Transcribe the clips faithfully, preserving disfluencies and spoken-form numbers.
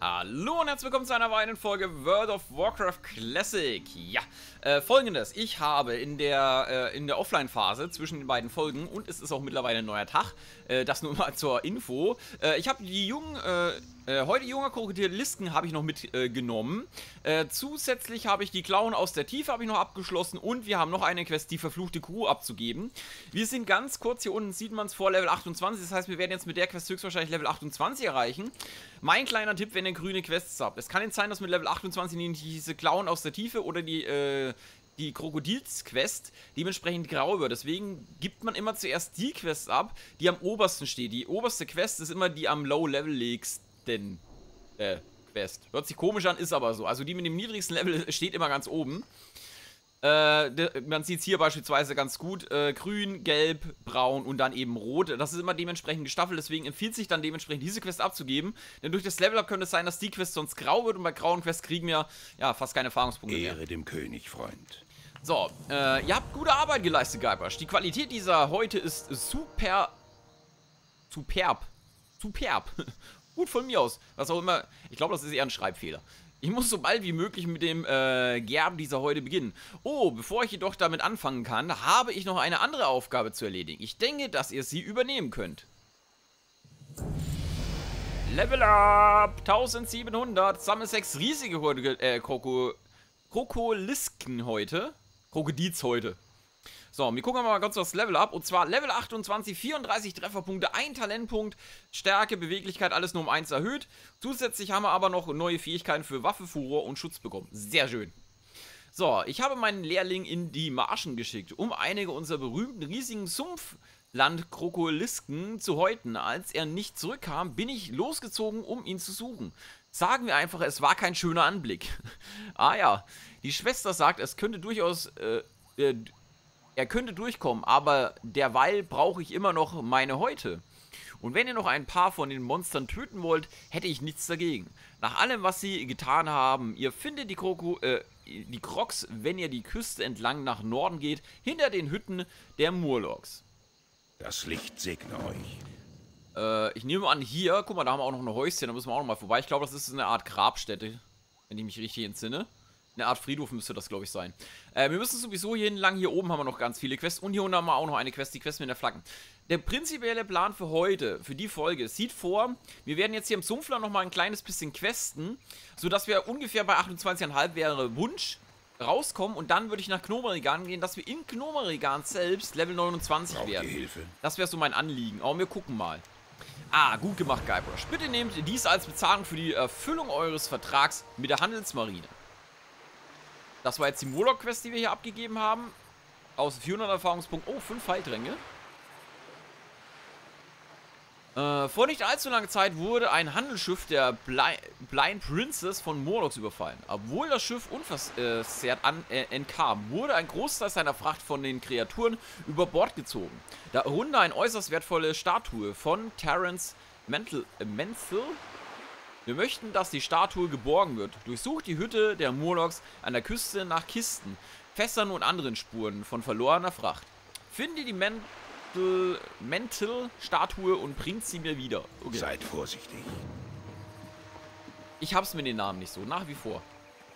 Hallo und herzlich willkommen zu einer weiteren Folge World of Warcraft Classic. Ja, äh, folgendes. Ich habe in der, äh, in der Offline-Phase zwischen den beiden Folgen, und es ist auch mittlerweile ein neuer Tag, äh, das nur mal zur Info, äh, ich habe die jungen, äh, äh, heute junger Krokodil-Lisken habe ich noch mitgenommen. Äh, äh, zusätzlich habe ich die Klauen aus der Tiefe habe ich noch abgeschlossen und wir haben noch eine Quest, die verfluchte Crew abzugeben. Wir sind ganz kurz, hier unten sieht man es, vor Level achtundzwanzig, das heißt, wir werden jetzt mit der Quest höchstwahrscheinlich Level achtundzwanzig erreichen. Mein kleiner Tipp, wenn ihr grüne Quests habt. Es kann jetzt sein, dass mit Level achtundzwanzig nicht diese Klauen aus der Tiefe oder die, äh, die Krokodils-Quest dementsprechend grau wird. Deswegen gibt man immer zuerst die Quest ab, die am obersten steht. Die oberste Quest ist immer die am Low-Level-legsten äh, Quest. Hört sich komisch an, ist aber so. Also die mit dem niedrigsten Level steht immer ganz oben. Äh, man sieht es hier beispielsweise ganz gut, äh, grün, gelb, braun und dann eben rot. Das ist immer dementsprechend gestaffelt, deswegen empfiehlt sich dann dementsprechend diese Quest abzugeben. Denn durch das Level-Up könnte es sein, dass die Quest sonst grau wird und bei grauen Quests kriegen wir ja fast keine Erfahrungspunkte mehr. Ehre dem König, Freund. So, äh, ihr habt gute Arbeit geleistet, Guybrush. Die Qualität dieser heute ist super... Superb. Superb. Gut von mir aus. Was auch immer. Ich glaube, das ist eher ein Schreibfehler. Ich muss so bald wie möglich mit dem äh, Gerben dieser heute beginnen. Oh, bevor ich jedoch damit anfangen kann, habe ich noch eine andere Aufgabe zu erledigen. Ich denke, dass ihr sie übernehmen könnt. Level Up! eintausendsiebenhundert. Sammel sechs riesige heute, äh, Kroko... Krokolisken heute. Krokodils heute. So, wir gucken mal ganz das Level ab. Und zwar Level achtundzwanzig, vierunddreißig Trefferpunkte, ein Talentpunkt, Stärke, Beweglichkeit, alles nur um eins erhöht. Zusätzlich haben wir aber noch neue Fähigkeiten für Waffe, Furor und Schutz bekommen. Sehr schön. So, ich habe meinen Lehrling in die Marschen geschickt, um einige unserer berühmten riesigen Sumpfland-Krokolisken zu häuten. Als er nicht zurückkam, bin ich losgezogen, um ihn zu suchen. Sagen wir einfach, es war kein schöner Anblick. Ah ja, die Schwester sagt, es könnte durchaus... Äh, äh, Er könnte durchkommen, aber derweil brauche ich immer noch meine Häute. Und wenn ihr noch ein paar von den Monstern töten wollt, hätte ich nichts dagegen. Nach allem, was sie getan haben, ihr findet die, Kroko, äh, die Crocs, wenn ihr die Küste entlang nach Norden geht, hinter den Hütten der Murlocs. Das Licht segne euch. Äh, ich nehme an, hier, guck mal, da haben wir auch noch ein Häuschen, da müssen wir auch noch mal vorbei. Ich glaube, das ist eine Art Grabstätte, wenn ich mich richtig entsinne. Eine Art Friedhof müsste das, glaube ich, sein. Äh, wir müssen sowieso hier entlang. Hier oben haben wir noch ganz viele Quests. Und hier unten haben wir auch noch eine Quest, die Quest mit der Flaggen. Der prinzipielle Plan für heute, für die Folge, sieht vor, wir werden jetzt hier im Sumpfland noch mal ein kleines bisschen questen, sodass wir ungefähr bei achtundzwanzig Komma fünf wäre Wunsch rauskommen. Und dann würde ich nach Gnomeregan gehen, dass wir in Gnomeregan selbst Level neunundzwanzig Braucht werden. ihr Hilfe? Das wäre so mein Anliegen. Aber wir gucken mal. Ah, gut gemacht, Guybrush. Bitte nehmt dies als Bezahlung für die Erfüllung eures Vertrags mit der Handelsmarine. Das war jetzt die Murloc-Quest, die wir hier abgegeben haben. Aus vierhundert Erfahrungspunkten. Oh, fünf Pfeiltränke. Äh, vor nicht allzu langer Zeit wurde ein Handelsschiff der Bli Blind Princess von Murlocs überfallen. Obwohl das Schiff unversehrt an, äh, entkam, wurde ein Großteil seiner Fracht von den Kreaturen über Bord gezogen. Darunter eine äußerst wertvolle Statue von Terence Mental, äh, Menzel. Wir möchten, dass die Statue geborgen wird. Durchsucht die Hütte der Murlocs an der Küste nach Kisten, Fässern und anderen Spuren von verlorener Fracht. Finde die Mental-Statue und bringt sie mir wieder. Okay. Seid vorsichtig. Ich hab's mit den Namen nicht so, nach wie vor.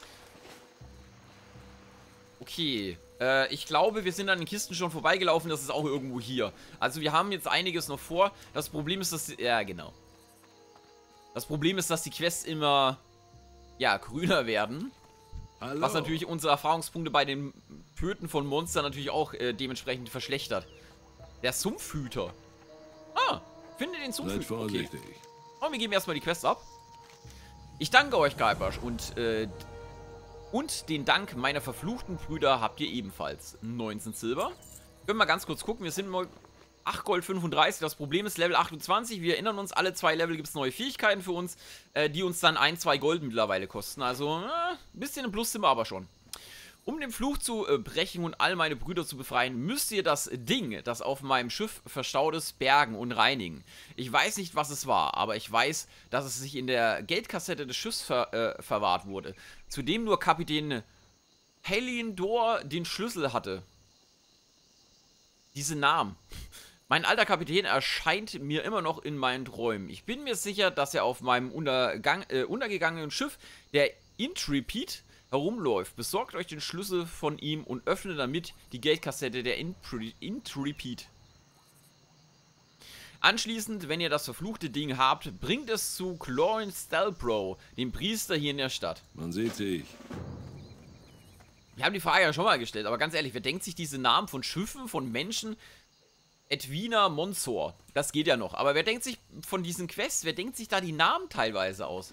Okay, äh, ich glaube, wir sind an den Kisten schon vorbeigelaufen, das ist auch irgendwo hier. Also wir haben jetzt einiges noch vor. Das Problem ist, dass... Ja, genau. Das Problem ist, dass die Quests immer, ja, grüner werden. Hallo. Was natürlich unsere Erfahrungspunkte bei den Töten von Monstern natürlich auch äh, dementsprechend verschlechtert. Der Sumpfhüter. Ah, finde den Sumpfhüter. Seid vorsichtig. Okay. Und wir geben erstmal die Quest ab. Ich danke euch, Guybrush. Und, äh, und den Dank meiner verfluchten Brüder habt ihr ebenfalls. neunzehn Silber. Können wir mal ganz kurz gucken. Wir sind mal... acht Gold fünfunddreißig, das Problem ist Level achtundzwanzig, wir erinnern uns, alle zwei Level gibt es neue Fähigkeiten für uns, äh, die uns dann ein, zwei Gold mittlerweile kosten, also äh, ein bisschen im Plus sind wir aber schon. Um den Fluch zu äh, brechen und all meine Brüder zu befreien, müsst ihr das Ding, das auf meinem Schiff verstaut ist, bergen und reinigen. Ich weiß nicht, was es war, aber ich weiß, dass es sich in der Geldkassette des Schiffs ver äh, verwahrt wurde, zudem nur Kapitän Halindor den Schlüssel hatte. Diese Namen. Mein alter Kapitän erscheint mir immer noch in meinen Träumen. Ich bin mir sicher, dass er auf meinem Untergang, äh, untergegangenen Schiff, der Intrepid, herumläuft. Besorgt euch den Schlüssel von ihm und öffnet damit die Geldkassette der Intre Intrepid. Anschließend, wenn ihr das verfluchte Ding habt, bringt es zu Clorin Stelbro, dem Priester hier in der Stadt. Man sieht sich. Wir haben die Frage ja schon mal gestellt, aber ganz ehrlich, wer denkt sich diese Namen von Schiffen, von Menschen? Edwina Monsor, das geht ja noch. Aber wer denkt sich von diesen Quests, wer denkt sich da die Namen teilweise aus?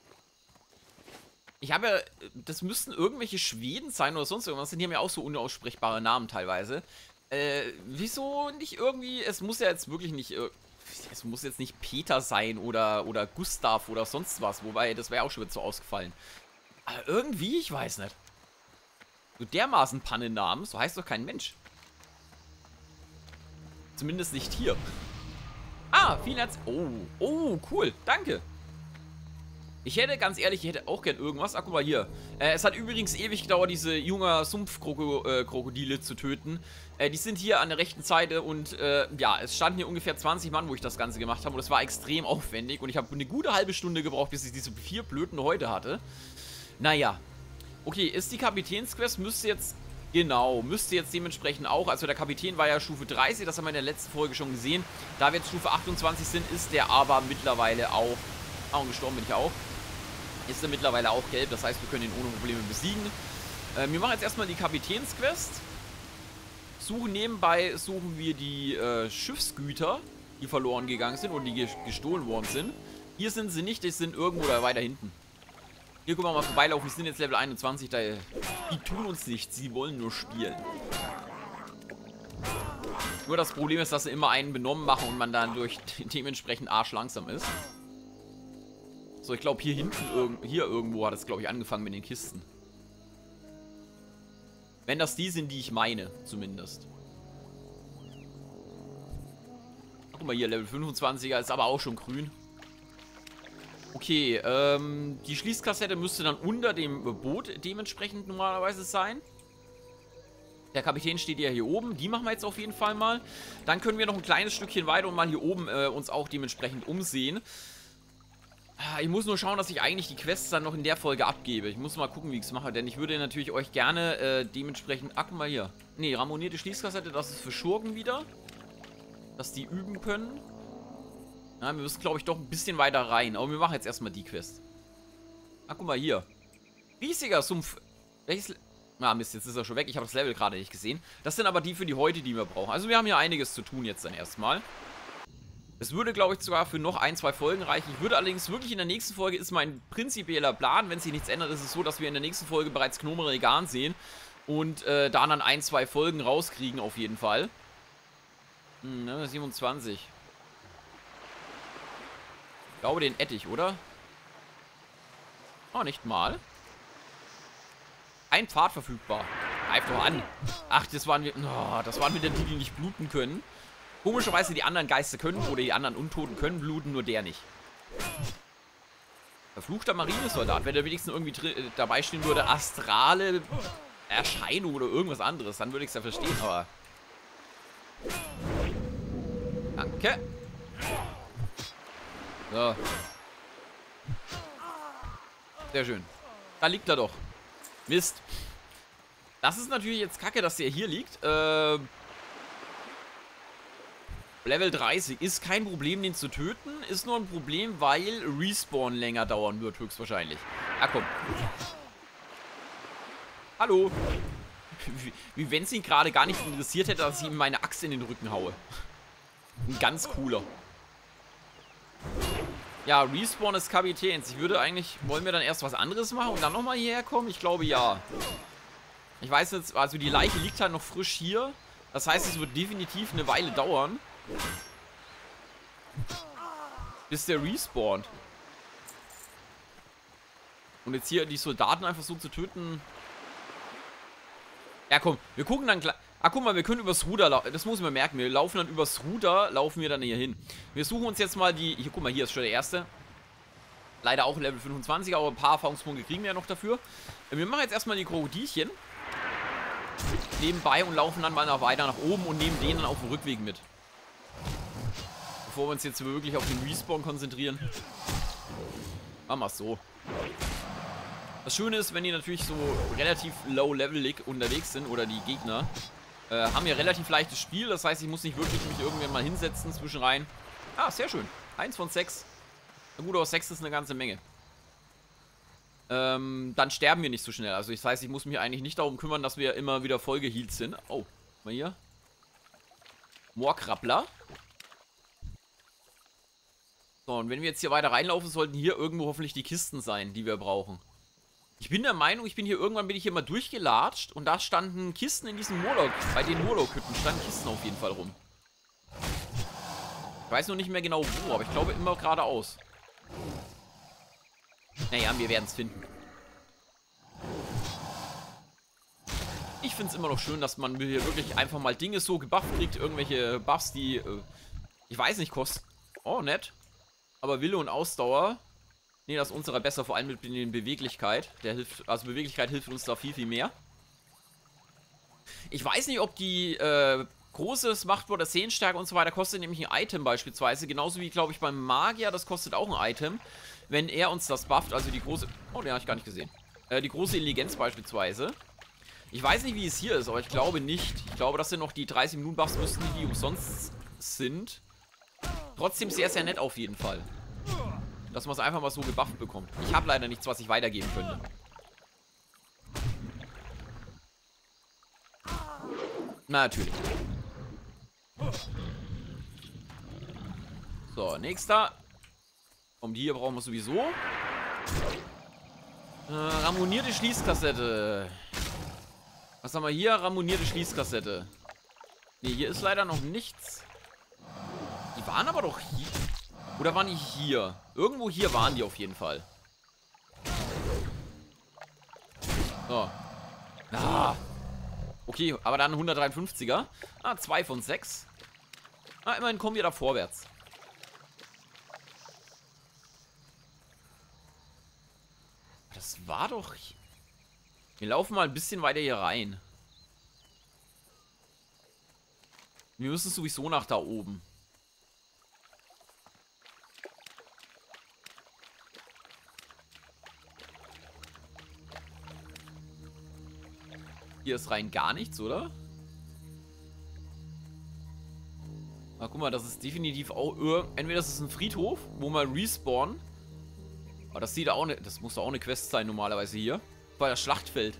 Ich habe ja, das müssten irgendwelche Schweden sein oder sonst irgendwas. Die haben ja auch so unaussprechbare Namen teilweise. Äh, wieso nicht irgendwie, es muss ja jetzt wirklich nicht, es muss jetzt nicht Peter sein oder, oder Gustav oder sonst was. Wobei, das wäre auch schon wieder so ausgefallen. Aber irgendwie, ich weiß nicht. So dermaßen Pannennamen, so heißt doch kein Mensch. Zumindest nicht hier. Ah, vielen herzlichen... Oh, oh, cool. Danke. Ich hätte, ganz ehrlich, ich hätte auch gern irgendwas. Ach, guck mal hier. Äh, es hat übrigens ewig gedauert, diese junge Sumpfkrokodile äh, zu töten. Äh, die sind hier an der rechten Seite und, äh, ja, es standen hier ungefähr zwanzig Mann, wo ich das Ganze gemacht habe. Und es war extrem aufwendig. Und ich habe eine gute halbe Stunde gebraucht, bis ich diese vier blöden Häute hatte. Naja. Okay, ist die Kapitänsquest, müsste jetzt... Genau, müsste jetzt dementsprechend auch, also der Kapitän war ja Stufe dreißig, das haben wir in der letzten Folge schon gesehen. Da wir jetzt Stufe achtundzwanzig sind, ist der aber mittlerweile auch, ah, und gestorben bin ich auch, ist er mittlerweile auch gelb, das heißt, wir können ihn ohne Probleme besiegen. Äh, wir machen jetzt erstmal die Kapitänsquest. Suchen nebenbei, suchen wir die äh, Schiffsgüter, die verloren gegangen sind und die gestohlen worden sind. Hier sind sie nicht, die sind irgendwo da weiter hinten. Hier können wir mal vorbeilaufen, wir sind jetzt Level einundzwanzig, da, die tun uns nichts, sie wollen nur spielen. Nur das Problem ist, dass sie immer einen benommen machen und man dann durch dementsprechend arschlangsam ist. So, ich glaube hier hinten, hier irgendwo hat es, glaube ich, angefangen mit den Kisten. Wenn das die sind, die ich meine, zumindest. Guck mal hier, Level fünfundzwanziger ist aber auch schon grün. Okay, ähm, die Schließkassette müsste dann unter dem Boot dementsprechend normalerweise sein. Der Kapitän steht ja hier oben. Die machen wir jetzt auf jeden Fall mal. Dann können wir noch ein kleines Stückchen weiter und mal hier oben äh, uns auch dementsprechend umsehen. Ich muss nur schauen, dass ich eigentlich die Quests dann noch in der Folge abgebe. Ich muss mal gucken, wie ich es mache, denn ich würde natürlich euch gerne äh, dementsprechend... Ach, guck mal hier. Ne, ramonierte Schließkassette, das ist für Schurken wieder. Dass die üben können. Ja, wir müssen, glaube ich, doch ein bisschen weiter rein. Aber wir machen jetzt erstmal die Quest. Ach, guck mal hier. Riesiger Sumpf. Welches... Ah, Mist, jetzt ist er schon weg. Ich habe das Level gerade nicht gesehen. Das sind aber die für die Häute, die wir brauchen. Also wir haben hier einiges zu tun jetzt dann erstmal. Es würde, glaube ich, sogar für noch ein, zwei Folgen reichen. Ich würde allerdings wirklich in der nächsten Folge, ist mein prinzipieller Plan, wenn sich nichts ändert, ist es so, dass wir in der nächsten Folge bereits Gnome Regan sehen. Und äh, da dann ein, zwei Folgen rauskriegen auf jeden Fall. Hm, ne, siebenundzwanzig. Ich glaube den Ettich, oder? Oh, nicht mal. Ein Pfad verfügbar. Greif doch an. Ach, das waren wir. Oh, das waren wieder die, die nicht bluten können. Komischerweise die anderen Geister können oder die anderen Untoten können bluten, nur der nicht. Verfluchter Marinesoldat, wenn der wenigstens irgendwie äh, dabei stehen würde, astrale Erscheinung oder irgendwas anderes, dann würde ich es ja verstehen, aber... Danke. So. Sehr schön. Da liegt er doch. Mist. Das ist natürlich jetzt kacke, dass der hier liegt. Äh, Level dreißig. Ist kein Problem, den zu töten. Ist nur ein Problem, weil Respawn länger dauern wird, höchstwahrscheinlich. Ah, komm. Hallo. Wie, wie wenn es ihn gerade gar nicht interessiert hätte, dass ich ihm meine Axt in den Rücken haue. Ein ganz cooler. Ja, Respawn des Kapitäns. Ich würde eigentlich... Wollen wir dann erst was anderes machen und dann nochmal hierher kommen? Ich glaube, ja. Ich weiß jetzt... Also die Leiche liegt halt noch frisch hier. Das heißt, es wird definitiv eine Weile dauern. Bis der respawnt. Und jetzt hier die Soldaten einfach so zu töten... Ja, komm. Wir gucken dann gleich... Ah, guck mal, wir können übers Ruder laufen. Das muss ich mir merken. Wir laufen dann übers Ruder, laufen wir dann hier hin. Wir suchen uns jetzt mal die... Hier, guck mal, hier ist schon der erste. Leider auch Level fünfundzwanzig, aber ein paar Erfahrungspunkte kriegen wir ja noch dafür. Wir machen jetzt erstmal die Krokodilchen. Nebenbei und laufen dann mal noch weiter nach oben und nehmen den dann auf dem Rückweg mit. Bevor wir uns jetzt wirklich auf den Respawn konzentrieren. Machen wir es so. Das Schöne ist, wenn die natürlich so relativ low-levelig unterwegs sind, oder die Gegner, äh, haben ja relativ leichtes Spiel. Das heißt, ich muss nicht wirklich mich irgendwann mal hinsetzen zwischenrein. Ah, sehr schön. Eins von sechs. Na gut, aus sechs ist eine ganze Menge. Ähm, dann sterben wir nicht so schnell. Also das heißt, ich muss mich eigentlich nicht darum kümmern, dass wir immer wieder voll gehealt sind. Oh, mal hier. Moorkrabbler. So, und wenn wir jetzt hier weiter reinlaufen, sollten hier irgendwo hoffentlich die Kisten sein, die wir brauchen. Ich bin der Meinung, ich bin hier irgendwann bin ich hier mal durchgelatscht und da standen Kisten in diesem Murloc. Bei den Murloc-Hütten standen Kisten auf jeden Fall rum. Ich weiß noch nicht mehr genau wo, aber ich glaube immer geradeaus. Naja, wir werden es finden. Ich finde es immer noch schön, dass man hier wirklich einfach mal Dinge so gebufft kriegt. Irgendwelche Buffs, die, äh, ich weiß nicht, kosten. Oh, nett. Aber Wille und Ausdauer. Ne, das ist unserer besser, vor allem mit der Beweglichkeit. Der hilft, also Beweglichkeit hilft uns da viel, viel mehr. Ich weiß nicht, ob die, äh, großes Machtwort der Sehensstärke und so weiter kostet nämlich ein Item beispielsweise. Genauso wie, glaube ich, beim Magier, das kostet auch ein Item. Wenn er uns das bufft, also die große... Oh, den habe ich gar nicht gesehen. Äh, die große Intelligenz beispielsweise. Ich weiß nicht, wie es hier ist, aber ich glaube nicht. Ich glaube, das sind noch die dreißig Minuten Buffs, müssten die, die umsonst sind. Trotzdem sehr, sehr nett auf jeden Fall. Dass man es einfach mal so gebufft bekommt. Ich habe leider nichts, was ich weitergeben könnte. Na, natürlich. So, nächster. Um die hier brauchen wir sowieso. Äh, ramonierte Schließkassette. Was haben wir hier? Ramonierte Schließkassette. Ne, hier ist leider noch nichts. Die waren aber doch hier. Oder waren die hier? Irgendwo hier waren die auf jeden Fall. So. Ah. Okay, aber dann hundertdreiundfünfziger. Ah, zwei von sechs. Ah, immerhin kommen wir da vorwärts. Das war doch... Wir laufen mal ein bisschen weiter hier rein. Wir müssen sowieso nach da oben. Hier ist rein gar nichts, oder? Ah, guck mal, das ist definitiv auch... Entweder das ist ein Friedhof, wo man respawnen. Aber das sieht auch ne, das muss doch auch eine Quest sein normalerweise hier. Bei das Schlachtfeld.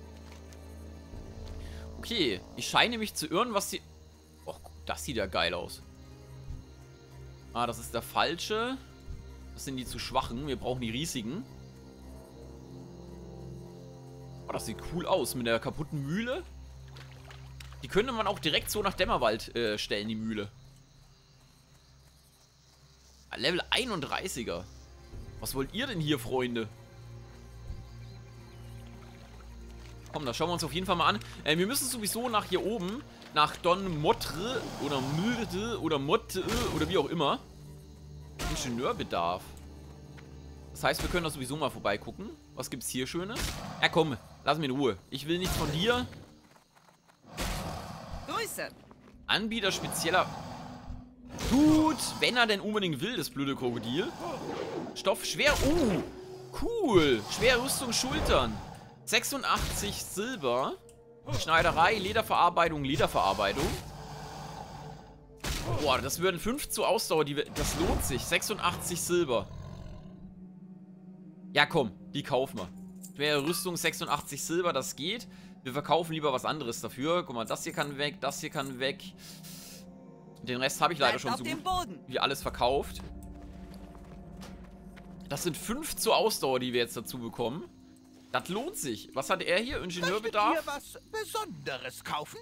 Okay, ich scheine mich zu irren, was die... Oh, das sieht ja geil aus. Ah, das ist der falsche. Das sind die zu schwachen. Wir brauchen die riesigen. Oh, das sieht cool aus mit der kaputten Mühle. Die könnte man auch direkt so nach Dämmerwald äh, stellen, die Mühle. Level einunddreißiger. Was wollt ihr denn hier, Freunde? Komm, das schauen wir uns auf jeden Fall mal an. Äh, wir müssen sowieso nach hier oben, nach Don Motre oder Mürde oder Motte oder wie auch immer. Ingenieurbedarf. Das heißt, wir können da sowieso mal vorbeigucken. Was gibt's hier Schönes? Ja, komm, lass mich in Ruhe. Ich will nichts von dir. Grüße. Anbieter spezieller... Gut, wenn er denn unbedingt will, das blöde Krokodil. Stoff schwer... Uh, cool. Schwere Rüstung, Schultern. sechsundachtzig Silber. Schneiderei, Lederverarbeitung, Lederverarbeitung. Boah, das würden fünf zu Ausdauer. Die, das lohnt sich. sechsundachtzig Silber. Ja, komm, die kaufen wir. Schwere Rüstung, sechsundachtzig Silber, das geht. Wir verkaufen lieber was anderes dafür. Guck mal, das hier kann weg, das hier kann weg. Den Rest habe ich leider schon so gut wie alles verkauft. Das sind fünf zur Ausdauer, die wir jetzt dazu bekommen. Das lohnt sich. Was hat er hier? Ingenieurbedarf? Möchtet ihr was Besonderes kaufen?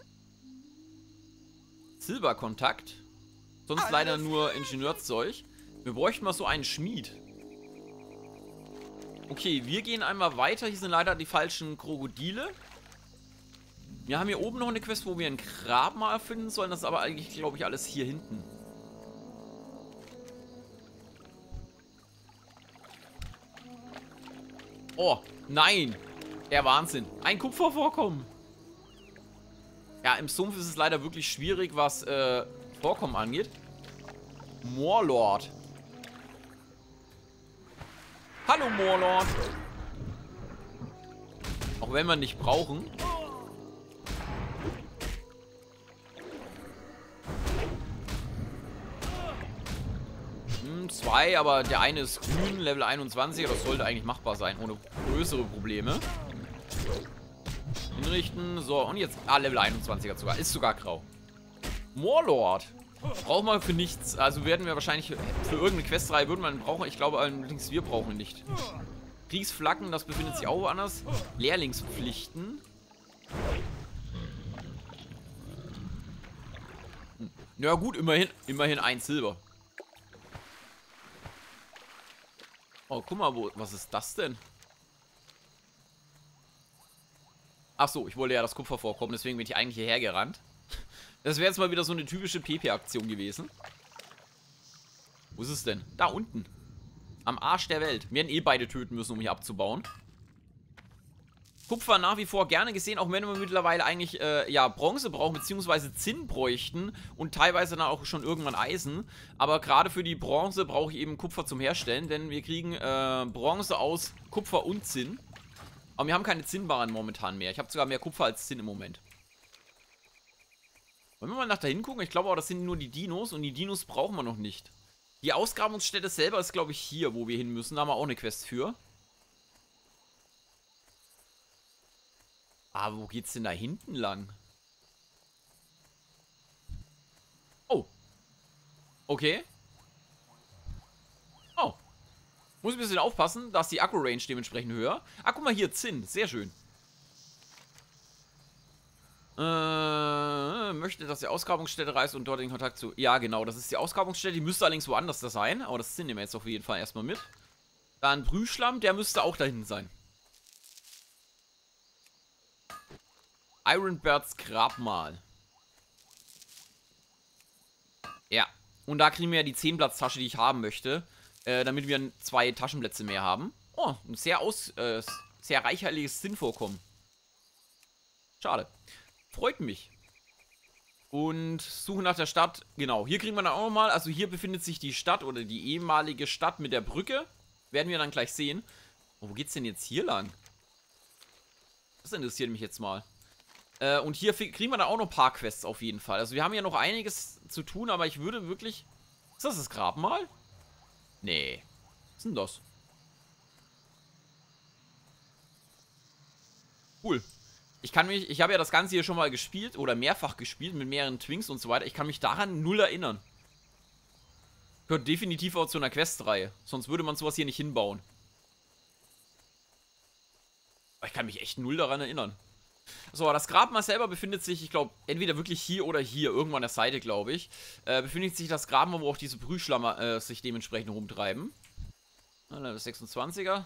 Silberkontakt. Sonst Alles leider nur Ingenieurzeug. Wir bräuchten mal so einen Schmied. Okay, wir gehen einmal weiter. Hier sind leider die falschen Krokodile. Wir haben hier oben noch eine Quest, wo wir einen Grab mal finden sollen. Das ist aber eigentlich, glaube ich, alles hier hinten. Oh, nein. Der Wahnsinn. Ein Kupfervorkommen. Ja, im Sumpf ist es leider wirklich schwierig, was äh, Vorkommen angeht. Moorlord. Hallo, Moorlord. Auch wenn wir nicht brauchen. Hm, zwei, aber der eine ist grün, Level einundzwanzig. Das sollte eigentlich machbar sein, ohne größere Probleme. Hinrichten. So, und jetzt... Ah, Level einundzwanziger sogar. Ist sogar grau. Moorlord. Brauchen wir für nichts. Also werden wir wahrscheinlich für irgendeine Questreihe würden wir brauchen. Ich glaube allerdings, wir brauchen nicht. Kriegsflaggen, das befindet sich auch woanders. Lehrlingspflichten. Hm. Ja gut, immerhin, immerhin ein Silber. Oh, guck mal, wo, was ist das denn? Ach so, ich wollte ja das Kupfer vorkommen, deswegen bin ich eigentlich hierher gerannt. Das wäre jetzt mal wieder so eine typische P P-Aktion gewesen. Wo ist es denn? Da unten. Am Arsch der Welt. Wir werden eh beide töten müssen, um hier abzubauen. Kupfer nach wie vor gerne gesehen, auch wenn wir mittlerweile eigentlich, äh, ja, Bronze brauchen, beziehungsweise Zinn bräuchten und teilweise dann auch schon irgendwann Eisen. Aber gerade für die Bronze brauche ich eben Kupfer zum Herstellen, denn wir kriegen äh, Bronze aus Kupfer und Zinn. Aber wir haben keine Zinnbarren momentan mehr. Ich habe sogar mehr Kupfer als Zinn im Moment. Wollen wir mal nach da hingucken? Ich glaube aber, das sind nur die Dinos und die Dinos brauchen wir noch nicht. Die Ausgrabungsstätte selber ist, glaube ich, hier, wo wir hin müssen. Da haben wir auch eine Quest für. Aber wo geht's denn da hinten lang? Oh. Okay. Oh. Muss ein bisschen aufpassen, dass die Akku-Range dementsprechend höher. Ah, guck mal hier, Zinn. Sehr schön. Äh, möchte, dass die Ausgrabungsstätte reist und dort in Kontakt zu... Ja, genau, das ist die Ausgrabungsstätte. Die müsste allerdings woanders da sein. Aber das Zinn nehmen wir jetzt auf jeden Fall erstmal mit. Dann Brühschlamm, der müsste auch da hinten sein. Ironbirds Grabmal. Ja. Und da kriegen wir ja die zehn Platz Tasche, die ich haben möchte. Äh, damit wir zwei Taschenplätze mehr haben. Oh, ein sehr aus... Äh, sehr reichhaltiges Zinnvorkommen. Schade. Freut mich. Und suchen nach der Stadt. Genau, hier kriegen wir dann auch nochmal. Also hier befindet sich die Stadt oder die ehemalige Stadt mit der Brücke. Werden wir dann gleich sehen. Oh, wo geht's denn jetzt hier lang? Das interessiert mich jetzt mal. Äh, und hier kriegen wir dann auch noch ein paar Quests auf jeden Fall. Also wir haben ja noch einiges zu tun, aber ich würde wirklich... Ist das das Grabmal? Nee. Was ist denn das? Cool. Ich kann mich, ich habe ja das Ganze hier schon mal gespielt oder mehrfach gespielt mit mehreren Twinks und so weiter. Ich kann mich daran null erinnern. Gehört definitiv auch zu einer Questreihe. Sonst würde man sowas hier nicht hinbauen. Aber ich kann mich echt null daran erinnern. So, das Grabmal selber befindet sich, ich glaube, entweder wirklich hier oder hier, irgendwo an der Seite, glaube ich. Äh, befindet sich das Grabmal, wo auch diese Brühschlammer äh, sich dementsprechend rumtreiben. Das sechsundzwanziger.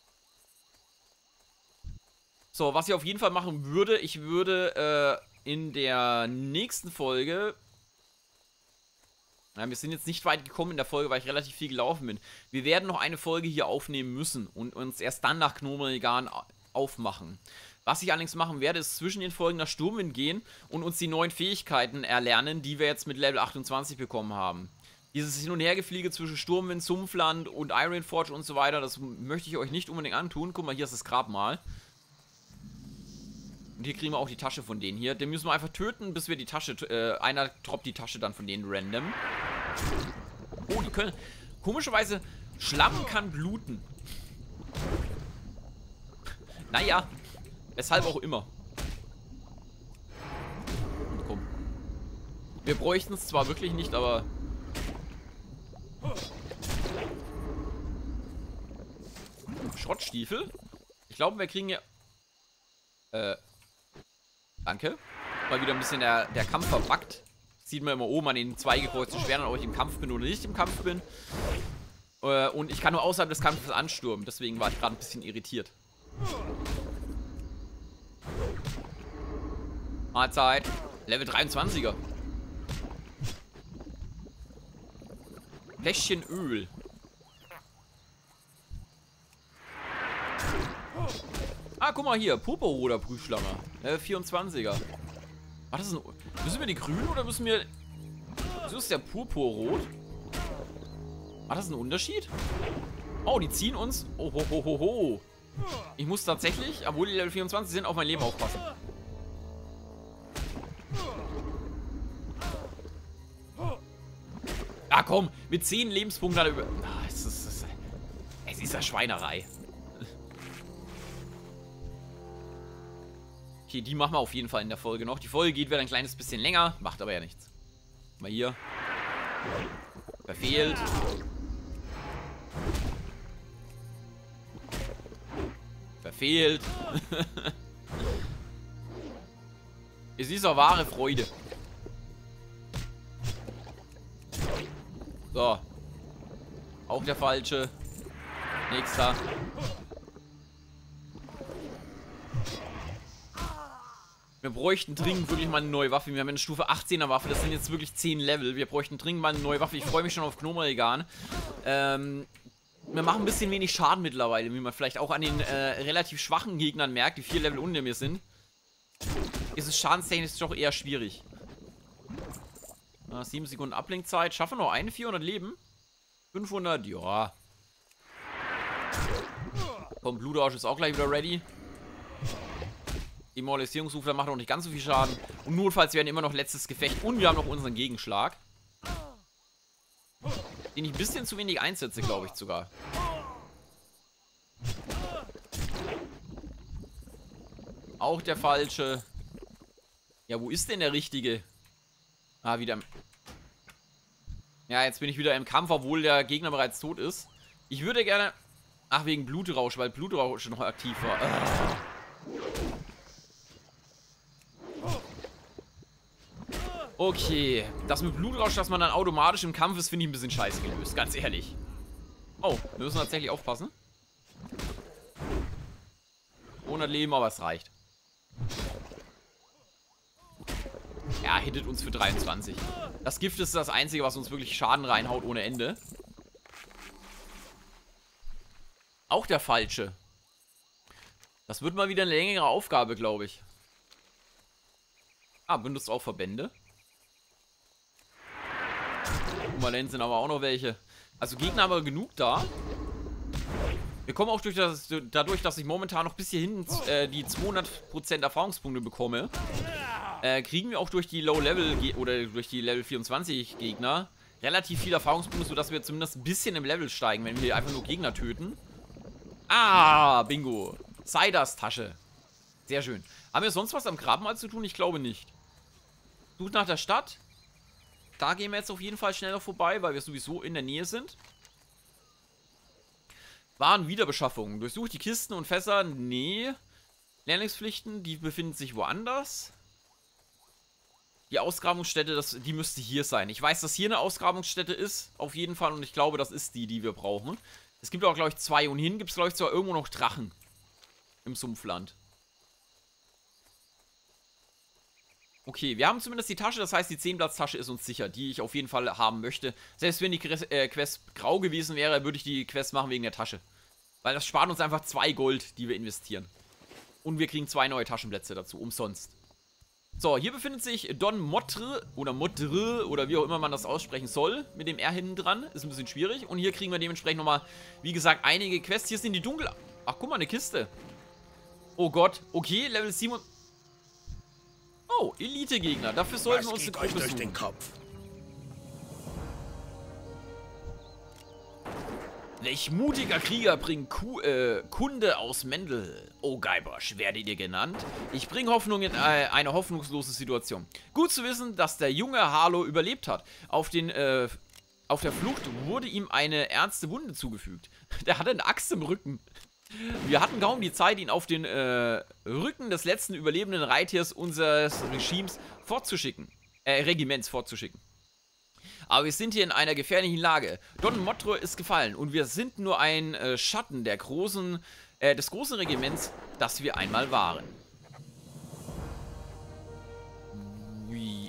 So, was ich auf jeden Fall machen würde, ich würde äh, in der nächsten Folge... Na, wir sind jetzt nicht weit gekommen in der Folge, weil ich relativ viel gelaufen bin. Wir werden noch eine Folge hier aufnehmen müssen und uns erst dann nach Gnomenregan aufmachen. Was ich allerdings machen werde, ist zwischen den Folgen nach Sturmwind gehen und uns die neuen Fähigkeiten erlernen, die wir jetzt mit Level achtundzwanzig bekommen haben. Dieses Hin- und Hergefliege zwischen Sturmwind, Sumpfland und Ironforge und so weiter, das möchte ich euch nicht unbedingt antun. Guck mal, hier ist das Grabmal. Und hier kriegen wir auch die Tasche von denen hier. Den müssen wir einfach töten, bis wir die Tasche... Äh, einer droppt die Tasche dann von denen random. Oh, die können... Komischerweise, Schlamm kann bluten. Naja, weshalb auch immer. Und komm. Wir bräuchten es zwar wirklich nicht, aber... Schrottstiefel? Ich glaube, wir kriegen ja... Äh... Danke. Mal wieder ein bisschen der, der Kampf verbuggt. Sieht man immer oben an den zwei gekreuzten Schwertern, ob ich im Kampf bin oder nicht im Kampf bin. Äh, und ich kann nur außerhalb des Kampfes anstürmen. Deswegen war ich gerade ein bisschen irritiert. Mahlzeit. Level dreiundzwanziger. Fläschchen Öl. Ah, guck mal hier. Purpurroter Prüfschlammer. Level vierundzwanziger. War das ein... Müssen wir die grün oder müssen wir... Wieso ist der Purpurrot? War das ein Unterschied? Oh, die ziehen uns. Oh, ho, ho, ho, ho. Ich muss tatsächlich, obwohl die Level vierundzwanzig sind, auf mein Leben aufpassen. Ah, komm. Mit zehn Lebenspunkten hat er über... Ah, es ist, es ist, es ist ja Schweinerei. Okay, die machen wir auf jeden Fall in der Folge noch. Die Folge geht wieder ein kleines bisschen länger. Macht aber ja nichts. Mal hier. Verfehlt. Verfehlt. Es ist auch wahre Freude. So. Auch der falsche. Nächster. Wir bräuchten dringend wirklich mal eine neue Waffe. Wir haben eine Stufe achtzehner Waffe. Das sind jetzt wirklich zehn Level. Wir bräuchten dringend mal eine neue Waffe. Ich freue mich schon auf Gnomeregan. Ähm, wir machen ein bisschen wenig Schaden mittlerweile, wie man vielleicht auch an den äh, relativ schwachen Gegnern merkt, die vier Level unter mir sind. Ist es schadenstechnisch doch eher schwierig. Ah, sieben Sekunden Ablenkzeit. Schaffen wir noch eine? vierhundert Leben? fünfhundert? Ja. Komm, Blutrausch ist auch gleich wieder ready. Demoralisierungsrufler macht auch nicht ganz so viel Schaden. Und notfalls werden immer noch letztes Gefecht. Und wir haben noch unseren Gegenschlag. Den ich ein bisschen zu wenig einsetze, glaube ich sogar. Auch der falsche. Ja, wo ist denn der richtige? Ah, wieder. Ja, jetzt bin ich wieder im Kampf, obwohl der Gegner bereits tot ist. Ich würde gerne... Ach, wegen Blutrausch, weil Blutrausch noch aktiv war. Ah. Okay, das mit Blutrausch, dass man dann automatisch im Kampf ist, finde ich ein bisschen scheiße gelöst, ganz ehrlich. Oh, wir müssen tatsächlich aufpassen. hundert Leben, aber es reicht. Er hittet uns für dreiundzwanzig. Das Gift ist das Einzige, was uns wirklich Schaden reinhaut ohne Ende. Auch der falsche. Das wird mal wieder eine längere Aufgabe, glaube ich. Ah, benutzt auch Verbände. Mal sind aber auch noch welche. Also Gegner haben wir genug da. Wir kommen auch durch das, dadurch, dass ich momentan noch bis hierhin äh, die zweihundert Prozent Erfahrungspunkte bekomme, äh, kriegen wir auch durch die Low-Level oder durch die Level vierundzwanzig Gegner relativ viele Erfahrungspunkte, sodass wir zumindest ein bisschen im Level steigen, wenn wir einfach nur Gegner töten. Ah, Bingo. Siders Tasche. Sehr schön. Haben wir sonst was am Grabmal zu tun? Ich glaube nicht. Sucht nach der Stadt. Da gehen wir jetzt auf jeden Fall schneller vorbei, weil wir sowieso in der Nähe sind. Warenwiederbeschaffung. Durchsucht die Kisten und Fässer. Nee. Lehrlingspflichten, die befinden sich woanders. Die Ausgrabungsstätte, das, die müsste hier sein. Ich weiß, dass hier eine Ausgrabungsstätte ist, auf jeden Fall. Und ich glaube, das ist die, die wir brauchen. Es gibt auch, glaube ich, zwei. Und hin gibt es, glaube ich, zwar irgendwo noch Drachen. Im Sumpfland. Okay, wir haben zumindest die Tasche, das heißt, die zehn-Platz-Tasche ist uns sicher, die ich auf jeden Fall haben möchte. Selbst wenn die Quest grau gewesen wäre, würde ich die Quest machen wegen der Tasche. Weil das spart uns einfach zwei Gold, die wir investieren. Und wir kriegen zwei neue Taschenplätze dazu, umsonst. So, hier befindet sich Don Motre oder Motre oder wie auch immer man das aussprechen soll, mit dem R hinten dran. Ist ein bisschen schwierig. Und hier kriegen wir dementsprechend nochmal, wie gesagt, einige Quests. Hier sind die dunkel... Ach, guck mal, eine Kiste. Oh Gott, okay, Level sieben... Oh, Elite-Gegner. Dafür sollten wir uns eine Gruppe durch suchen. den Kopf? Welch mutiger Krieger bringt Ku äh, Kunde aus Mendel. Oh, Guybrush, werdet ihr genannt? Ich bringe Hoffnung in äh, eine hoffnungslose Situation. Gut zu wissen, dass der junge Harlow überlebt hat. Auf, den, äh, auf der Flucht wurde ihm eine ernste Wunde zugefügt. Der hatte eine Axt im Rücken. Wir hatten kaum die Zeit, ihn auf den äh, Rücken des letzten überlebenden Reittiers unseres Regimes fortzuschicken. Äh, Regiments fortzuschicken. Aber wir sind hier in einer gefährlichen Lage. Don Motre ist gefallen und wir sind nur ein äh, Schatten der großen, äh, des großen Regiments, das wir einmal waren. Wie?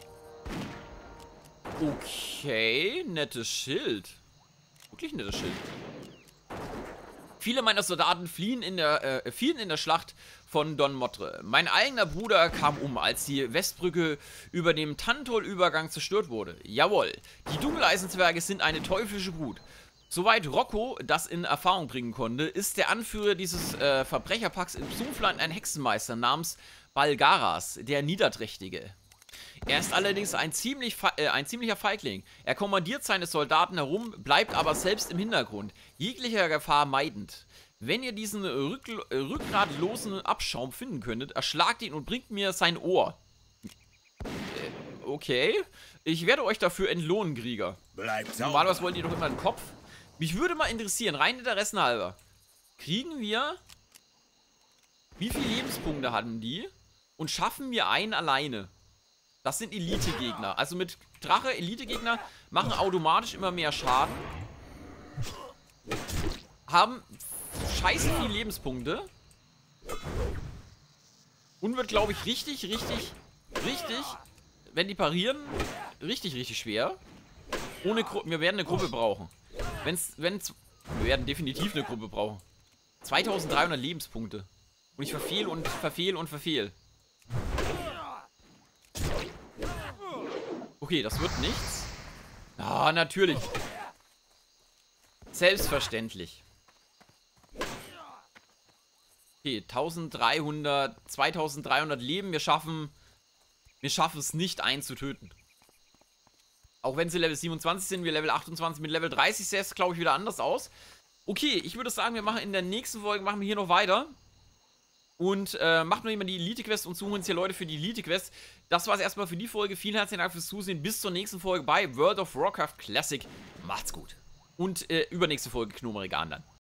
Okay, nettes Schild. Wirklich nettes Schild. Viele meiner Soldaten fliehen in der, äh, fielen in der Schlacht von Don Motre. Mein eigener Bruder kam um, als die Westbrücke über dem Tantol-Übergang zerstört wurde. Jawohl, die Dunkeleisenzwerge sind eine teuflische Brut. Soweit Rocco das in Erfahrung bringen konnte, ist der Anführer dieses äh, Verbrecherpacks im Sumpfland ein Hexenmeister namens Balgaras, der Niederträchtige. Er ist allerdings ein, ziemlich äh, ein ziemlicher Feigling. Er kommandiert seine Soldaten herum, bleibt aber selbst im Hintergrund, jeglicher Gefahr meidend. Wenn ihr diesen rück äh, rückgratlosen Abschaum finden könntet, erschlagt ihn und bringt mir sein Ohr. Äh, okay. Ich werde euch dafür entlohnen, Krieger. Bleibt sauber. Normalerweise wollt ihr doch immer den Kopf. Mich würde mal interessieren, rein Interessen halber. Kriegen wir... Wie viele Lebenspunkte hatten die? Und schaffen wir einen alleine? Das sind Elite-Gegner. Also mit Drache, Elite-Gegner machen automatisch immer mehr Schaden. Haben scheiße viele Lebenspunkte. Und wird, glaube ich, richtig, richtig, richtig, wenn die parieren, richtig, richtig schwer. Ohne Gru wir werden eine Gruppe brauchen. Wenn's, wenn's, wir werden definitiv eine Gruppe brauchen. zweitausenddreihundert Lebenspunkte. Und ich verfehle und verfehle und verfehle. Okay, das wird nichts. Ah, natürlich. Selbstverständlich. Okay, eintausenddreihundert, zweitausenddreihundert Leben. Wir schaffen, wir schaffen es nicht, einen zu töten. Auch wenn sie Level siebenundzwanzig sind, wir Level achtundzwanzig. Mit Level dreißig sähe es, glaube ich, wieder anders aus. Okay, ich würde sagen, wir machen in der nächsten Folge, machen wir hier noch weiter. Und äh, machen wir immer die Elite-Quest und suchen uns hier Leute für die Elite-Quest. Das war es erstmal für die Folge. Vielen herzlichen Dank fürs Zusehen. Bis zur nächsten Folge bei World of Warcraft Classic. Macht's gut. Und äh, übernächste Folge Knurrige dann.